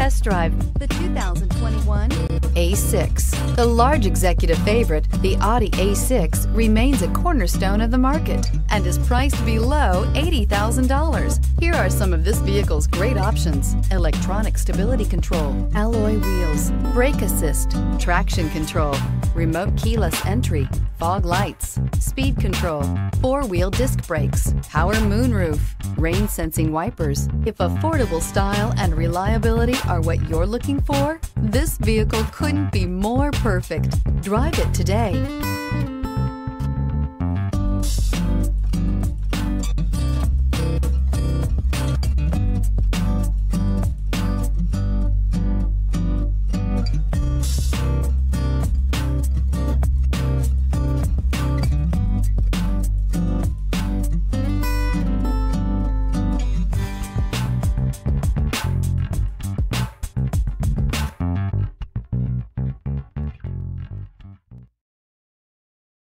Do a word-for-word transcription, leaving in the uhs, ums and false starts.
test drive the two thousand twenty-one A six. The large executive favorite, the Audi A six, remains a cornerstone of the market and is priced below eighty thousand dollars. Here are some of this vehicle's great options: electronic stability control, alloy wheels, brake assist, traction control, remote keyless entry, fog lights, speed control, four-wheel disc brakes, power moonroof, rain sensing wipers. If affordable style and reliability are what you're looking for, this vehicle couldn't be more perfect. Drive it today.